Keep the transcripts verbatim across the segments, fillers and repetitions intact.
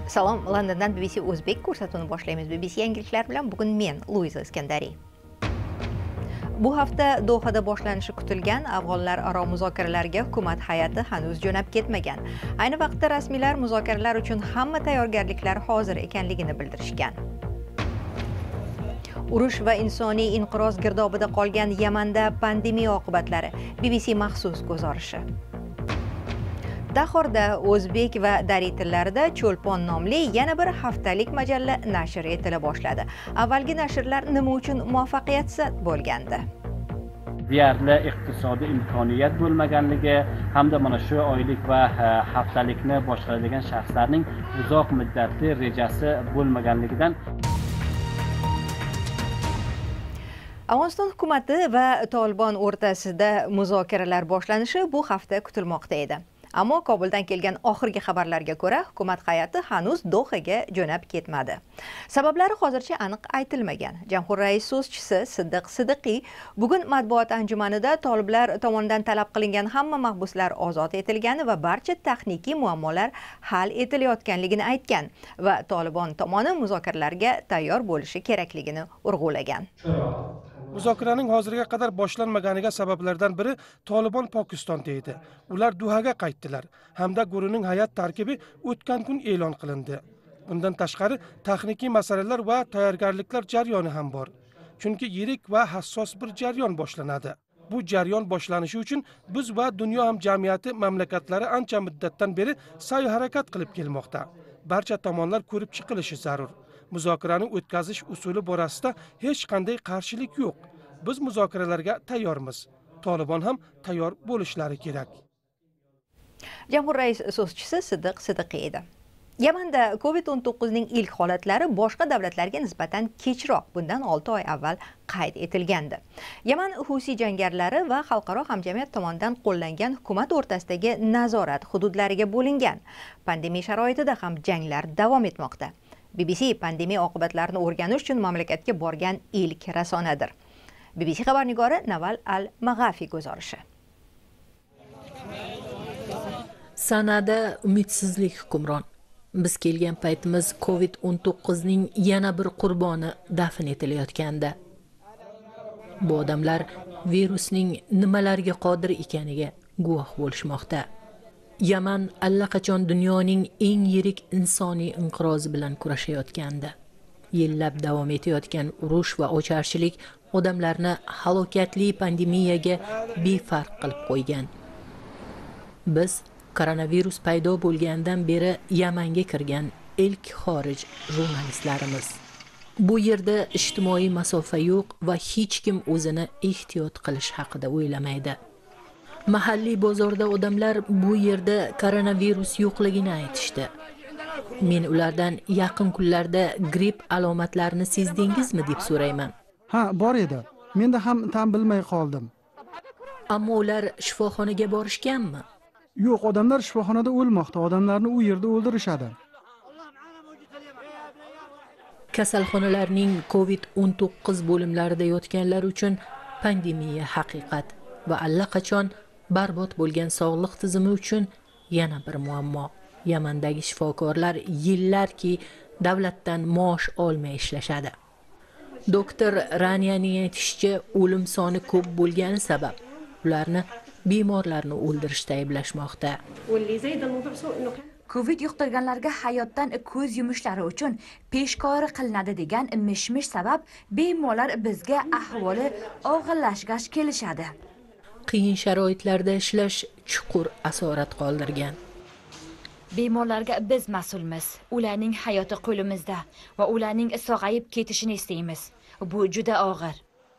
Salom, Londondan B B C O'zbek ko'rsatuvini boshlaymiz. B B C yangiliklar bilan bugun men, Luiza Iskandariy. Bu hafta Dohada boshlanishi kutilgan afg'onlararo muzokaralarga hukumat hay'ati hanuz jo'nab ketmagan. Ayni vaqtda rasmiylar muzokaralar uchun hamma tayyorgarliklar hozir ekanligini bildirishgan. Urush va insoniy inqiroz girdobida qolgan Yamanda pandemiya oqibatlari. B B C maxsus guzarishi. Dahorda o'zbek va dari tillarida Cho'lpon nomli yana bir haftalik majalla nashr etila boshladi. Avvalgi nashrlar nima uchun muvaffaqiyatsiz bo'lgandi? Deyarli iqtisodiy imkoniyat bo'lmaganligi hamda mana shu oylik va haftalikni boshqaradigan shaxslarning uzoq muddatli rejasi bo'lmaganligidan. Afg'oniston hukumati va Tolibon o'rtasida muzokaralar boshlanishi bu hafta kutilmoqda edi. Ammo Kobuldan kelgan oxirgi xabarlarga ko'ra, hukumat hay'ati hanuz Dohaga jo'nab ketmadi. Sabablari hozircha aniq aytilmagan. Jamhur rais so'zchisi Siddiq Sidiqiy bugun matbuot anjumanida toliblar tomonidan talab qilingan hamma mahbuslar ozod etilgani va barcha texnik muammolar hal etilayotganligini aytgan va Tolibon tomoni muzokaralarga tayyor bo'lishi kerakligini urg'ulagan. Muzokaraning hozirga qadar boshlanmaganiga sabablardan biri Tolibon Pokistonda edi. Ular Dohaga qaytdilar hamda guruhning hay'at tarkibi o'tgan kun e'lon qilindi. Bundan tashqari texnik masalalar va tayyorgarliklar jarayoni ham bor. Chunki yirik va hassos bir jarayon boshlanadi. Bu jarayon boshlanishi uchun biz va dunyo hamjamiyati mamlakatlari ancha muddatdan beri sa'y harakat qilib kelmoqda. Barcha tomonlar ko'rib chiqilishi zarur. Muzokaraning o'tkazish usuli borasida hech qanday qarshilik yo'q. Biz muzokaralarga tayyormiz. Tolibon ham tayyor bo'lishlari kerak. Jamhur rais so'zchisi Siddiq Sidiqiy edi. Yamanda COVID o'n to'qqiz ning ilk holatlari boshqa davlatlarga nisbatan kechroq, bundan olti oy avval qayd etilgandi. Yaman Husi jangarlari va xalqaro hamjamiyat tomonidan qo'llangan hukumat o'rtasidagi nazorat hududlariga bo'lingan. Pandemiya sharoitida ham janglar davom etmoqda. B B C pandemiya oqibatlarini o'rganish uchun mamlakatga borgan ilk rasonadir. B B C xabarnigori Naval Al-Mag'afi guzarishi. Sanada umidsizlik hukmron. Biz kelgan paytimiz COVID o'n to'qqiz ning yana bir qurboni dafn etilayotgandi. Bu odamlar virusning nimalarga qodir ekaniga guvoh bo'lishmoqda. Yaman allaqachon dunyoning eng yirik insoniy inqirozi bilan kurashayotgandi. Yillab davom etayotgan urush va ocharchilik odamlarni halokatli pandemiyaga befarq qilib qo'ygan. Biz koronavirus paydo bo'lgandan beri Yamanga kirgan ilk xorij jurnalistlarimiz. Bu yerda ijtimoiy masofa yo'q va hech kim o'zini ehtiyot qilish haqida o'ylamaydi. Mahalliy bozorda odamlar bu yerda koronavirus yo'qligini aytishdi. Men ulardan yaqin kunlarda gripp alomatlarini sezdingizmi deb so'rayman. Ha, bor edi. Menda ham tam bilmay qoldim. Ammo ular shifoxonaga borishganmi? Yo'q, odamlar shifoxonada o'lmoqda, odamlarni u yerda o'ldirishadi. Kasalxonalarning COVID o'n to'qqiz bo'limlarida yotganlar uchun pandemiya haqiqat va allaqachon barbod bo'lgan sog'liq tizimi uchun yana bir muammo. Yamandagi shifokorlar yillarki davlatdan maosh olmay ishlashadi. Doktor Raniyaning aytishicha, o'lim soni ko'p bo'lgani sabab ularni bemorlarni o'ldirishda ayblashmoqda. Covid yuqtirganlarga hayotdan ko'z yumishlari uchun peshkori qilinadi degan mish-mish sabab bemorlar bizga ahvoli og'irlashgach kelishadi. Qiyin sharoitlarda ishlash chuqur asorat qoldirgan. Bemorlarga biz mas'ulmiz. Ularning hayoti qo'limizda va ularning sog'ayib ketishini istaymiz. Bu juda og'ir.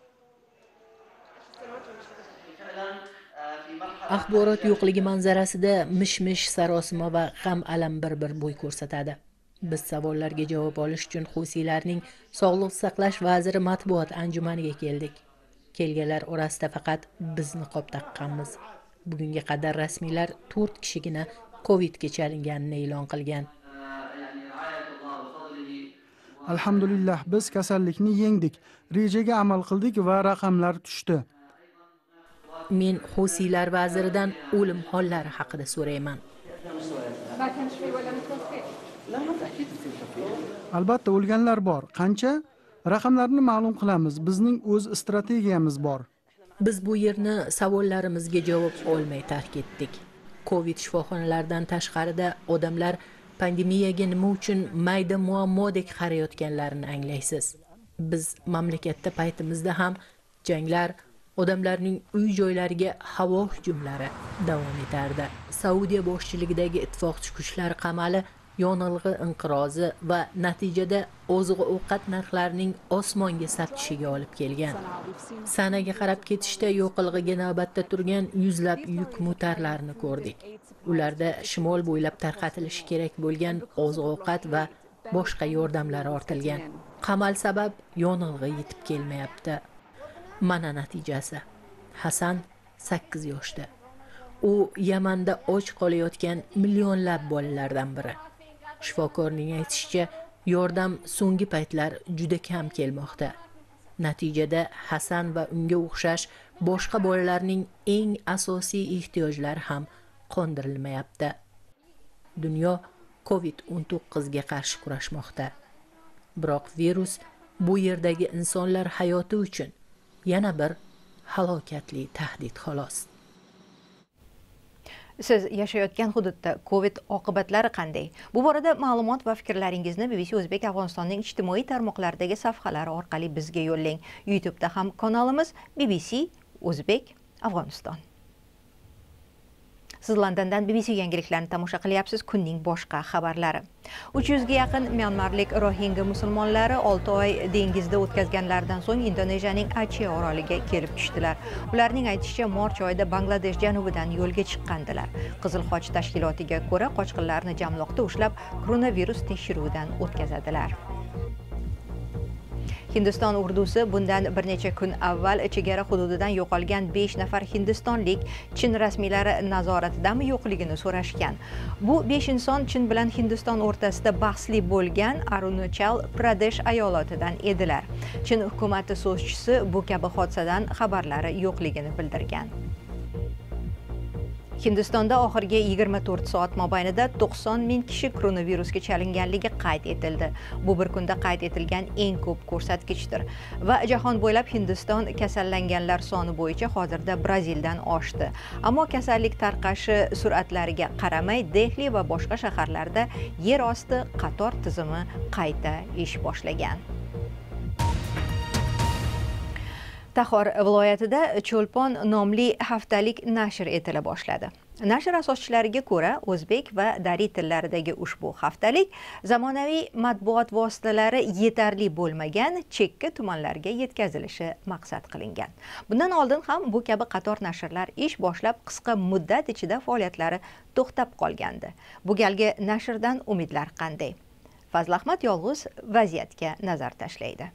Axborot yo'qligi manzarasida mish-mish, sarosima va g'am-alam bir-bir bo'y ko'rsatadi. Biz savollarga javob olish uchun Husiylarning Sog'liqni saqlash vaziri matbuot anjumaniga keldik. Kelganlar orasida faqat biz niqob taqqanmiz. Bugunga qadar rasmiylar to'rt kishigina COVIDga chalinganini e'lon qilgan. Alhamdulillah, biz kasallikni yengdik, rejaga amal qildik va raqamlar tushdi. Men Husiylar vaziridan o'lim hollari haqida so'rayman. Albatta o'lganlar bor. Qancha? Raqamlarni ma'lum qilamiz. Bizning o'z strategiyamiz bor. Biz bu yerni savollarimizga javob olmay tark etdik. Covid shifoxonalaridan tashqarida odamlar pandemiyaga nima uchun mayda muammodek qarayotganlarini anglaysiz. Biz mamlakatda paytimizda ham janglar, odamlarning uy joylariga havo hujumlari davom etardi. Saudiya boshchiligidagi ittifoqchi kuchlar qamali yonilg'i inqirozi va natijada oziq-ovqat narxlarining osmonga sapchishiga olib kelgan. Sanaga qarab ketishda yo'qilg'iga navbatda turgan yuzlab yuk motorlarni ko'rdik. Ularda shimol bo'ylab tarqatilishi kerak bo'lgan oziq-ovqat va boshqa yordamlar ortilgan. Qamal sabab yonilg'i yetib kelmayapti. Mana natijasi. Hasan sakkiz yoshda. U Yamanda och qolayotgan millionlab bolalardan biri. Shifokorning aytishicha, yordam so'nggi paytlar juda kam kelmoqda. Natijada Hasan va unga o'xshash boshqa bolalarning eng asosiy ehtiyojlari ham qondirilmayapti. Dunyo Covid o'n to'qqiz ga qarshi kurashmoqda. Biroq virus bu yerdagi insonlar hayoti uchun yana bir halokatli tahdid xolos. Siz yashayotgan hududda Covid oqibatlari qanday? Bu borada ma'lumot va fikrlaringizni B B C O'zbek Afg'onistonning ijtimoiy tarmoqlardagi safhalari orqali bizga yo'llang. YouTube'da ham kanalimiz B B C O'zbek Afg'oniston. Siz Londondan B B C yangiliklarini tomosha qilyapsiz. Kunning boshqa xabarlari. uch yuz ga yaqin Myanmarlik Rohingya musulmonlari olti oy dengizda o'tkazganlaridan so'ng Indoneziyaning Aceh oroliga kelib tushdilar. Ularning aytishicha, Mart oyida Bangladesh janubidan yo'lga chiqqandilar. Qizil Xoch tashkilotiga ko'ra, qochqinlarni jamloqda ushlab, koronavirus tekshiruvidan o'tkazadilar. Hindiston urdusi bundan bir necha kun avval chegara hududidan yo'qolgan besh nafar hindistonlik Chin rasmiylari nazoratidami yo'qligini so'rashgan. Bu besh inson Chin bilan Hindiston o'rtasida bahsli bo'lgan Arunachal Pradesh ayollatidan edilar. Chin hukumati so'zchisi bu kabi hodisadan xabarlari yo'qligini bildirgan. Hindistonda oxirgi yigirma to'rt soat mobaynida to'qson ming kishi koronavirusga chalinganligi qayd etildi. Bu bir kunda qayd etilgan eng ko'p ko'rsatkichdir. Va jahon bo'ylab Hindiston kasallanganlar soni bo'yicha hozirda Brazildan oshdi. Ammo kasallik tarqashi sur'atlariga qaramay, Dehli va boshqa shaharlarda yer osti qator tizimi qayta ish boshlagan. Taxor viloyatida Cho'lpon nomli haftalik nashr etila boshladi. Nashr asoschilariga ko'ra, o'zbek va dari tillaridagi ushbu haftalik zamonaviy matbuot vositalari yetarli bo'lmagan chekka tumanlarga yetkazilishi maqsad qilingan. Bundan oldin ham bu kabi qator nashrlar ish boshlab qisqa muddat ichida faoliyatlari to'xtab qolgandi. Bu galgi nashrdan umidlar qanday? Fazlahmat Yolg'iz vaziyatga nazar tashlaydi.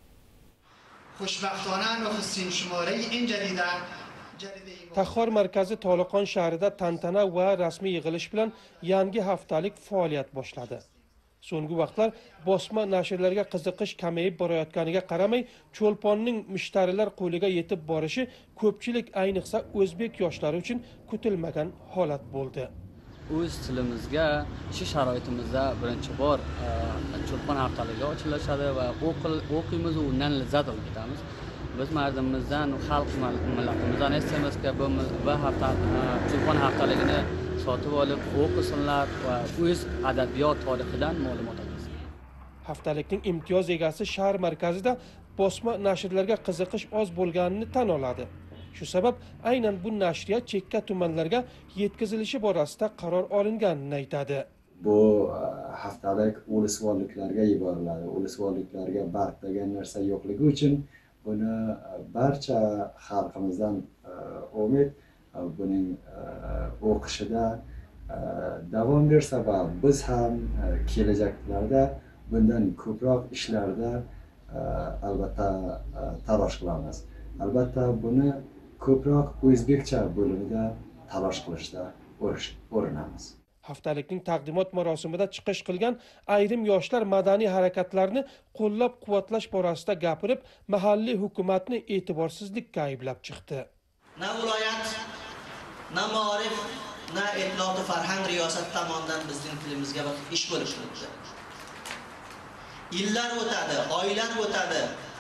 Taxor markazi Toliqon shahrida tantana va rasmiy yig'ilish bilan yangi haftalik faoliyat boshladi. So'nggi vaqtlar bosma nashrlarga qiziqish kamayib borayotganiga qaramay, Cho'lponning mushtarilar qo'liga yetib borishi ko'pchilik, ayniqsa o'zbek yoshlari uchun kutilmagan holat bo'ldi. O'z tilimizga, shu sharoitimizda birinchi bor Cho'lpon haftaligi ochiladi va o'qiymiz, undan lazzat olib ketamiz. Biz mardimizdan, xalq millatimizdan istamizki, bu hafta Cho'lpon haftaligini sotib olib o'qisinlar va o'z adabiyot tarixidan ma'lumot olsin. Haftalikning imtiyoz egasi shahar markazida bosma nashrlarga qiziqish oz bo'lganini tan oladi. Shu sabab aynan bu nashriyat chekka tumanlarga yetkazilishi borasida qaror olinganini aytadi. Bu haftalik ulusvorliklarga yuboriladi. Ulusvorliklarga barq degan narsa yo'qligi uchun buni barcha xalqimizdan umid buning o'qishida davom bersa va biz ham kelajaklarda bundan ko'proq ishlarda albatta talosh qilamiz. Albatta buni ko'proq o'zbekcha bo'limida talosh qilishda o'rinamiz. Haftalikning taqdimot marosimida chiqish qilgan ayrim yoshlar madaniy harakatlarni qo'llab-quvvatlash borasida gapirib, mahalliy hukumatni e'tiborsizlikka ayblab chiqdi. Na viloyat, na ma'rif, na Etloti Farhang riyosati tomonidan bizning tilimizga bir ish bo'lib turibdi. Yillar o'tadi, oylar o'tadi.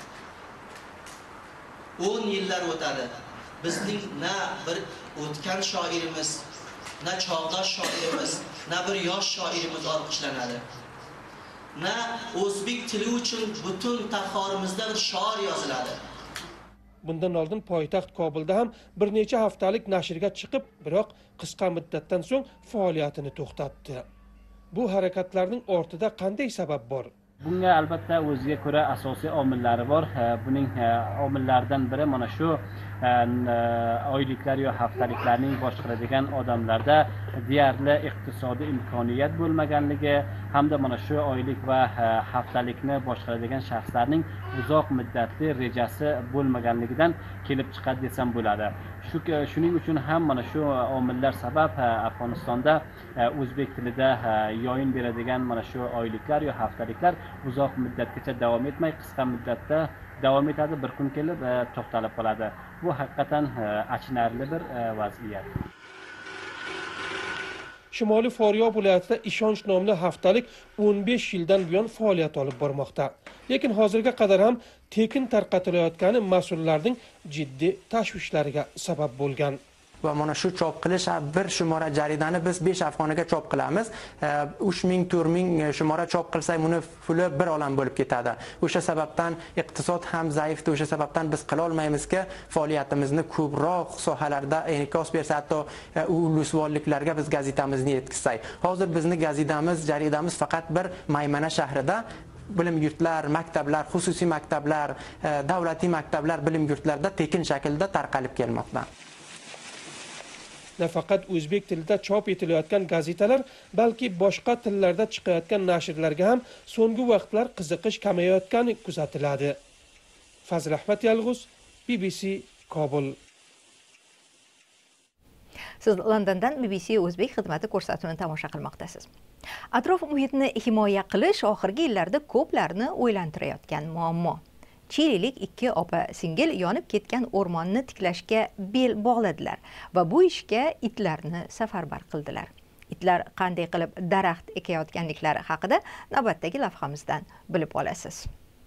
o'n yillar o'tadi. Bizning na bir o'tgan shoirimiz, na chog'dosh shoirimiz, na bir yosh shoirimiz olqishlanadi. Na o'zbek tili uchun butun tahorimizda bir shoir yoziladi. Bundan oldin poytaxt Kobulda ham bir necha haftalik nashrga chiqib, biroq qisqa muddatdan so'ng faoliyatini to'xtatdi. Bu harakatlarning ortida qanday sabab bor? Bunga albatta o'ziga ko'ra asosiy omillari bor. Buning omillaridan biri mana shu oyliklar yo haftaliklarning boshqaradigan odamlarda deyarli iqtisodiy imkoniyat bo'lmaganligi hamda mana shu oylik va haftalikni boshqaradigan shaxslarning uzoq muddatli rejasi bo'lmaganligidan kelib chiqadi desam bo'ladi. Shu shuning uchun ham mana shu omillar sabab Afg'onistonda o'zbek tilida yo'yin beradigan mana shu oyliklar yo haftaliklar uzoq muddatgacha davom etmay, qisqa muddatda davom etadi, bir kun kelib to'xtalib qoladi. Bu haqiqatan achinarli bir vaziyat. Shimoliy Foryo viloyatida ishonch nomli haftalik o'n besh yildan buyon faoliyat olib bormoqda. Lekin hozirga qadar ham tekin tarqatilayotgani mas'ullarning jiddiy tashvishlariga sabab bo'lgan. Va mana shu chop qilish bir shumora jaridani biz besh afg'oniga chop qilamiz. uch ming to'rt ming shumora chop qilsak, buni puli bir olam bo'lib ketadi. O'sha sababdan iqtisod ham zaifdi. O'sha sababdan biz qila olmaymizki, faoliyatimizni ko'proq sohalarda inqos bersa, hatto ulusvolliklarga biz gazetamizni yetkazsak. Hozir bizni gazetamiz, jaridamiz faqat bir Maymana shahrida bilim yurtlar, maktablar, xususiy maktablar, davlatiy maktablar, bilim yurtlarida tekin shaklda tarqalib kelmoqda. Nafaqat o'zbek tilida chop etilayotgan gazetalar, balki boshqa tillarda chiqayotgan nashrlarga ham so'nggi vaqtlar qiziqish kamayayotgani kuzatiladi. Fazil Ahmad Yalg'uz, B B C Kobul. Siz Londondan B B C o'zbek xizmati ko'rsatuvini tomosha qilmoqdasiz. Atrof muhitni himoya qilish oxirgi yillarda ko'plarni o'ylantirayotgan muammo. Chililik ikki opa-singil yonib ketgan o'rmonni tiklashga bel bog'ladilar va bu ishga itlarni safarbar qildilar. Itlar qanday qilib daraxt ekayotganliklari haqida navbatdagi lavhamizdan bilib olasiz.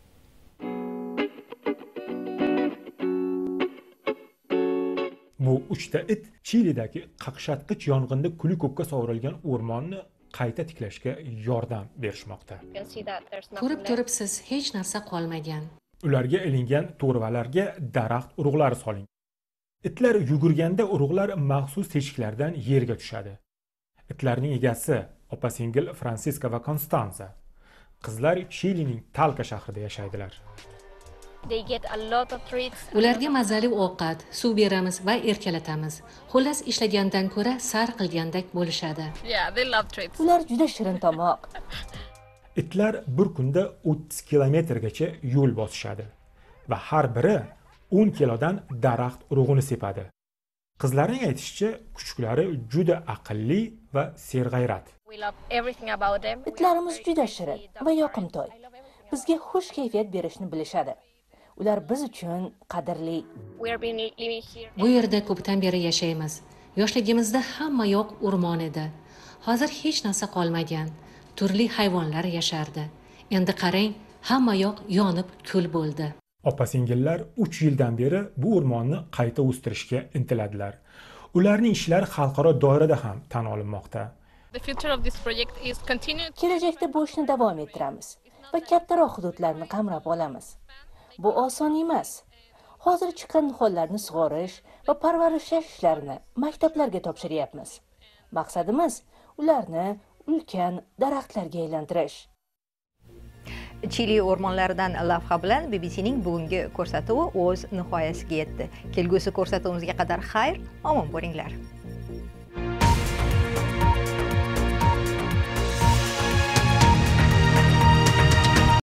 Bu uchta it Chilidagi qaqshatqich yong'inda kuli ko'kka sovurilgan o'rmonni qayta tiklashga yordam berishmoqda. Ko'rib turibsiz, hech narsa qolmagan. Ularga ilingan to'rvalarga daraxt urug'lari soling. Itlar yugurganda urug'lar maxsus teshiklardan yerga tushadi. Itlarning egasi opa-singil Fransiska va Konstanza. Qizlar Chilining Talka shahrida yashaydilar. Ularga mazali ovqat, suv beramiz va erkalatamiz. Xullas, ishlagandan ko'ra sar qilgandek bo'lishadi. Ular juda shirin tomoq. Itlar bir kunda o'ttiz kilometrgacha yo'l bosishadi va har biri o'n kilodan daraxt urug'ini sepadi. Qizlarning aytishicha, kuchuklari juda aqlli va serg'ayrat. Itlarimiz juda shirin va yoqimtoy. Bizga xush kayfiyat berishni bilishadi. Ular biz uchun qadrli. Bu yerda ko'pdan beri yashaymiz. Yoshligimizda hamma yoq o'rmon edi. Hozir hech narsa qolmagan. Turli hayvonlar yashardi. Endi qarang, hamma yoq yonib kul bo'ldi. Opa-singillar uch yildan beri bu o'rmonni qayta o'stirishga intiladilar. Ularning ishlari xalqaro doirada ham tan olinmoqda. Kelajakda bu ishni davom ettiramiz va kattaroq hududlarni qamrab olamiz. Bu oson emas. Hozir chiqqan nihollarni sug'orish va parvarishlash ishlarini maktablarga topshiryapmiz. Maqsadimiz ularni ulkan daraxtlarga aylantirish. Chili o'rmonlaridan lavha bilan B B C'ning bugungi ko'rsatuvi o'z nihoyasiga yetdi. Kelgusi ko'rsatuvimizga qadar xayr, omon bo'linglar.